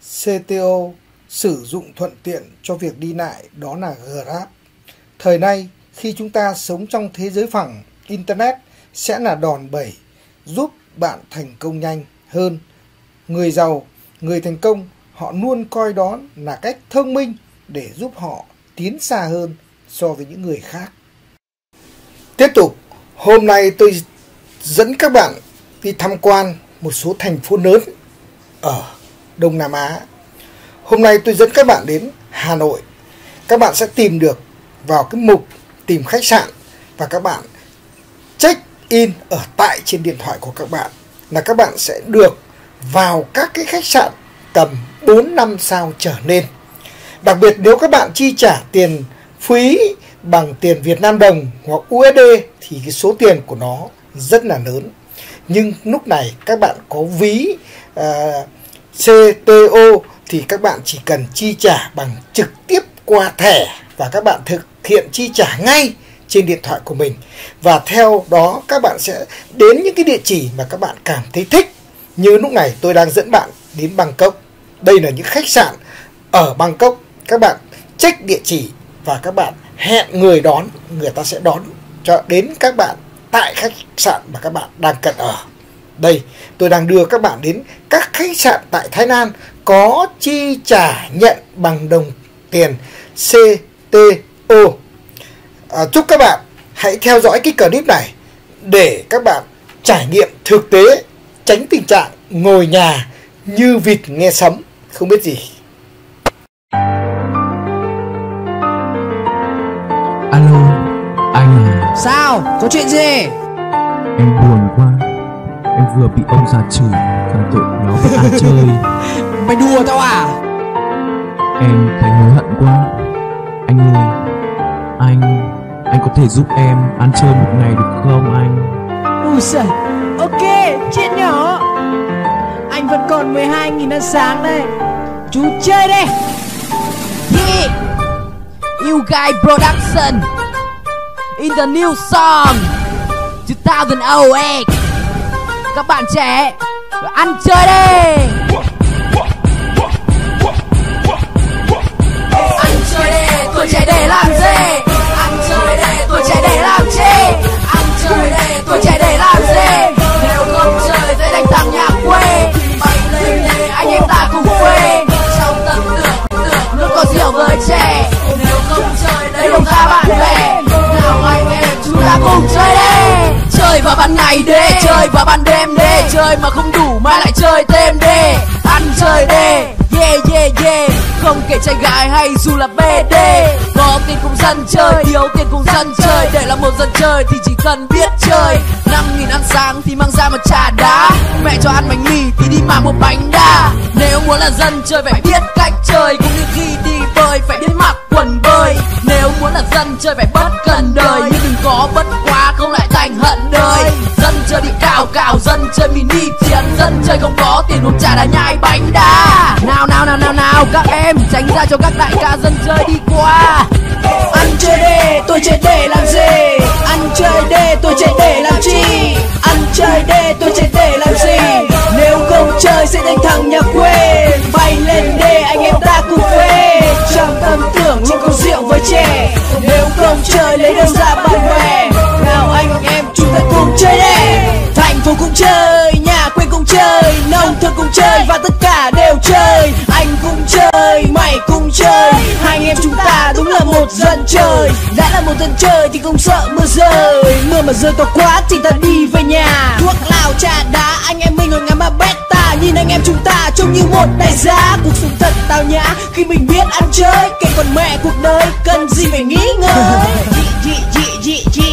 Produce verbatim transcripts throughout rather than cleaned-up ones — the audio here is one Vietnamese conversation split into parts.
xê tê ô sử dụng thuận tiện cho việc đi lại, đó là Grab. Thời nay, khi chúng ta sống trong thế giới phẳng, Internet sẽ là đòn bẩy giúp bạn thành công nhanh hơn. Người giàu, người thành công, họ luôn coi đó là cách thông minh để giúp họ tiến xa hơn so với những người khác. Tiếp tục, hôm nay tôi dẫn các bạn đi tham quan một số thành phố lớn ở Đông Nam Á. Hôm nay tôi dẫn các bạn đến Hà Nội. Các bạn sẽ tìm được vào cái mục tìm khách sạn và các bạn check in ở tại trên điện thoại của các bạn là các bạn sẽ được vào các cái khách sạn tầm bốn năm sao trở lên. Đặc biệt nếu các bạn chi trả tiền phí bằng tiền Việt Nam đồng hoặc u ét đê thì cái số tiền của nó rất là lớn. Nhưng lúc này các bạn có ví uh, xê tê ô thì các bạn chỉ cần chi trả bằng trực tiếp qua thẻ và các bạn thực hiện chi trả ngay trên điện thoại của mình. Và theo đó các bạn sẽ đến những cái địa chỉ mà các bạn cảm thấy thích. Như lúc này tôi đang dẫn bạn đến Bangkok. Đây là những khách sạn ở Bangkok. Các bạn check địa chỉ và các bạn hẹn người đón, người ta sẽ đón cho đến các bạn tại khách sạn mà các bạn đang cần ở. Đây, tôi đang đưa các bạn đến các khách sạn tại Thái Lan có chi trả nhận bằng đồng tiền xê tê ô. À, chúc các bạn hãy theo dõi cái clip này để các bạn trải nghiệm thực tế, tránh tình trạng ngồi nhà như vịt nghe sấm, không biết gì. Alo, anh à? Sao? Có chuyện gì? Em buồn quá. Em vừa bị ông già chửi thằng tội nó vẫn ăn chơi. Mày đùa tao à? Em thấy hối hận quá. Anh ơi, anh Anh có thể giúp em ăn chơi một ngày được không anh? Ui giời, ok, chuyện nhỏ. Anh vẫn còn mười hai nghìn ăn sáng đây. Chú chơi đây. Yeah, You Guys Production in the new song hai không không eight. Các bạn trẻ ăn chơi đi. Ăn chơi đi, tuổi trẻ để làm gì? Ăn chơi đi, tuổi trẻ để làm chi? Ăn chơi đi, tuổi trẻ để làm gì? Nếu không chơi sẽ đánh thẳng nhà quê. Bay lên đi, anh em ta cùng quê. Trong tâm tưởng, tưởng luôn có rượu với trẻ. Nếu không chơi đây đồng ra bạn bè. Nào anh em chúng ta cùng chơi đi. Chơi vào ban ngày đi, chơi vào ban đêm đi. Chơi mà không đủ mai lại chơi thêm đi. Ăn chơi đi, yeah yeah yeah. Không kể trai gái hay dù là bê đê. Có tiền cùng dân chơi, thiếu tiền cùng dân chơi. Để là một dân chơi thì chỉ cần biết chơi. Năm nghìn ăn sáng thì mang ra một trà đá. Mẹ cho ăn bánh mì thì đi mà một bánh đa. Nếu muốn là dân chơi phải biết cách chơi. Cũng như khi đi bơi phải biết mặc quần bơi. Nếu muốn là dân chơi phải bất cần đời. Nhưng đừng có bất quá không lại thành hận đời. Dân chơi đi cào cào, dân chơi mini chiến. Dân chơi không có tiền uống trà đá nhai bánh đa. Nào nào nào nào nào các em tránh ra cho các đại ca dân chơi đi qua. Ăn chơi đi, tôi chơi để làm gì? Ăn chơi đi, tôi chơi để làm chi? Ăn chơi đi, tôi chơi để làm gì? Nếu không chơi sẽ thành thằng nhà quê. Bay lên đi, anh em ta cùng phê. Trong tâm tưởng luôn có rượu với trẻ. Nếu không chơi lấy đâu ra bạn bè. Nào anh em chúng ta cùng chơi đi. Thành phố cũng chơi, nhà quê cũng chơi, nông thôn cũng chơi và tất cả đều chơi. Anh cũng chơi, mày cũng chơi. Hai anh em chúng ta đúng là một dân chơi. Đã là một dân chơi thì không sợ mưa rơi. Mưa mà rơi to quá thì ta đi về nhà. Thuốc lào trà đá, anh em mình ngồi ngắm mà beta. Nhìn anh em chúng ta trông như một đại gia. Cuộc sống thật tao nhã khi mình biết ăn chơi. Kể còn mẹ cuộc đời cần gì phải nghĩ ngợi. Dị dị dị dị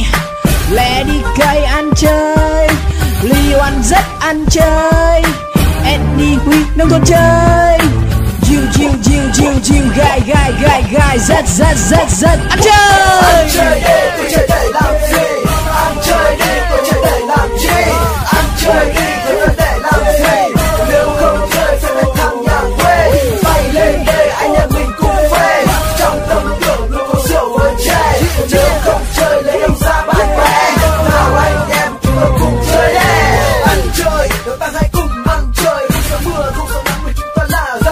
lẽ đi cây ăn chơi. Liêu ăn rất ăn chơi. Eddie Huy nông thôn chơi. Chiều chiều chiều chiều chiều gai gai gai gai rất rất rất rất ăn chơi. Ăn chơi đi, tôi chơi để làm gì? Ăn chơi đi, tôi chơi để làm chi? Ăn chơi đi, tôi chơi để làm gì? Nếu không chơi sẽ thành thằng nhà quê. Bay lên đây anh em mình cùng phê. Trong tâm tưởng luôn có rượu với chè. Nếu không chơi lấy đâu ra bạn bè. Nào anh em chúng ta cùng chơi đi. Ăn chơi, chúng ta hãy cùng ăn chơi. Không sợ mưa, không sợ nắng vì chúng ta là dân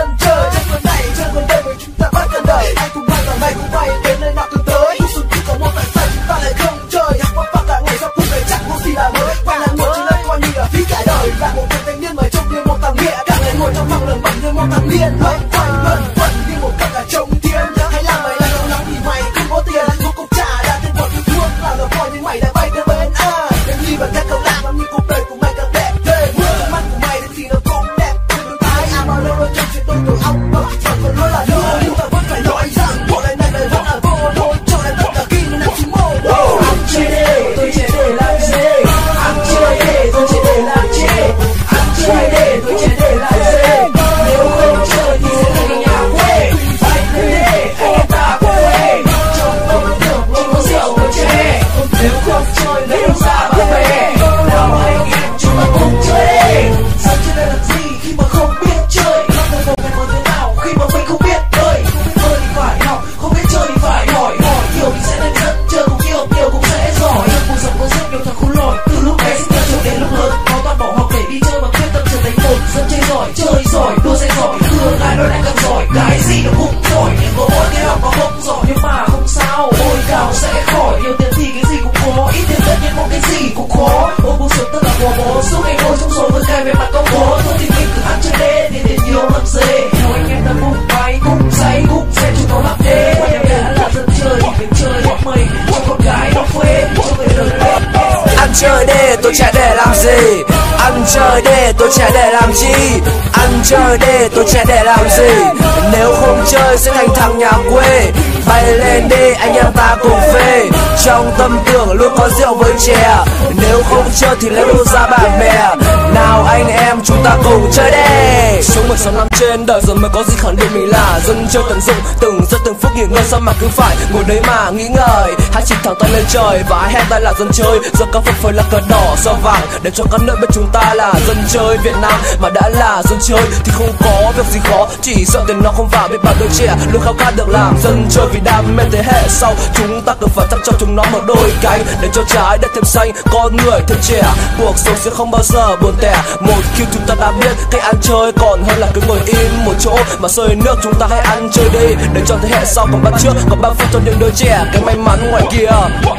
chơi đi, tôi chạy để làm gì? Nếu không chơi sẽ thành thằng nhà quê. Bay lên đi, anh em ta cùng phê. Trong tâm tưởng luôn có rượu với chè. Nếu không chơi thì lấy đâu ra bạn bè. Nào anh em chúng ta cùng chơi đi. Sống mười sáu năm trên đời rồi mới có gì khẳng định mình là dân chơi tận dụng từng giây từng phút nghỉ ngơi, sao mà cứ phải ngồi đấy mà nghĩ ngợi. Hãy chỉ thẳng tay lên trời và hãy hét tay là dân chơi. Giờ các phật phơi là cờ đỏ sao vàng để cho các nơi bên chúng ta là dân chơi Việt Nam. Mà đã là dân chơi thì không có việc gì khó, chỉ sợ tiền nó không vào. Biết bao đứa trẻ luôn khao khát được làm dân chơi vì đam mê thế hệ sau. Chúng ta cần phải tặng cho chúng nó một đôi cánh để cho trái đất thêm xanh, con người thêm trẻ. Cuộc sống sẽ không bao giờ buồn tẻ một khi chúng ta đã biết cách ăn chơi, còn hơn là cứ ngồi im một chỗ mà sơi nước. Chúng ta hãy ăn chơi đi để cho thế hệ sau còn bắt trước, còn bao phút cho những đứa trẻ cái may mắn ngoài kia.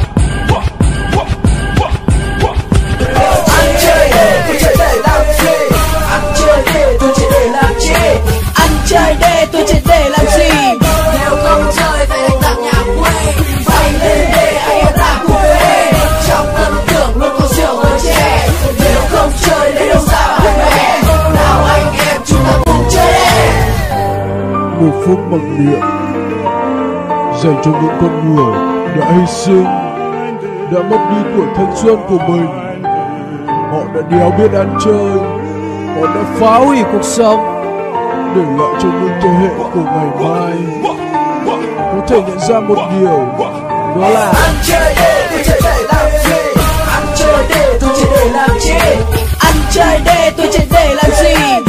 Ăn chơi đi, tôi chơi để làm gì? Ăn chơi đi, tôi chơi để làm gì? Ăn chơi đi, tôi chạy để làm gì? Nếu không chơi phải thành thằng nhà quê. Bay lên đi, anh em ta cùng phê. Trong tâm tưởng luôn có rượu với chè. Nếu không chơi lấy đâu ra bạn bè. Nào anh em chúng ta cùng chơi đi. Một phút bằng điện dành cho những con người đã hy sinh, đã mất đi tuổi thanh xuân của mình. Họ đã đéo biết ăn chơi, họ đã phá hủy cuộc sống để lại cho những thế hệ của ngày mai có thể nhận ra một điều, đó là ăn chơi đi, tôi chơi để làm gì? Ăn chơi đi, tôi chơi để làm gì? Ăn chơi đi, tôi chạy để làm gì?